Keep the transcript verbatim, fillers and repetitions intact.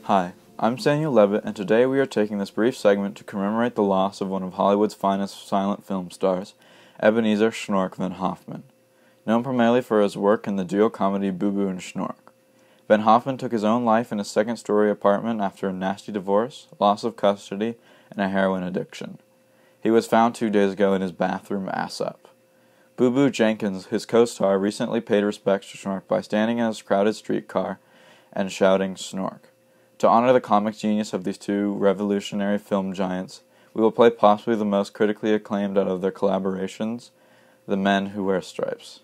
Hi, I'm Samuel Levitt, and today we are taking this brief segment to commemorate the loss of one of Hollywood's finest silent film stars, Ebenezer Schnork Van Hoffman. Known primarily for his work in the duo comedy Boo Boo and Schnork, Van Hoffman took his own life in a second-story apartment after a nasty divorce, loss of custody, and a heroin addiction. He was found two days ago in his bathroom ass up. Boo Boo Jenkins, his co-star, recently paid respects to Schnork by standing in his crowded streetcar and shouting Schnork. To honor the comic genius of these two revolutionary film giants, we will play possibly the most critically acclaimed out of their collaborations, The Men Who Wear Stripes.